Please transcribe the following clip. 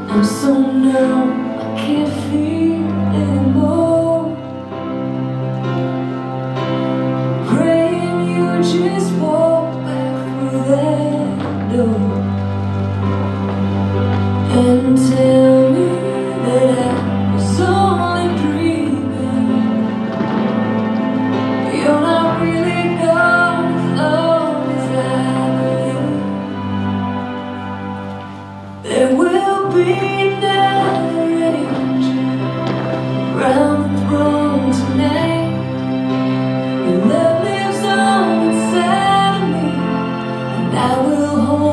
I'm so numb, I can't feel anymore. Praying you just walk back through that door and tell me that I was only dreaming. You're not really gone as long as I believe. There will be never any angel round the throne tonight. Your love lives on inside of me, and I will hold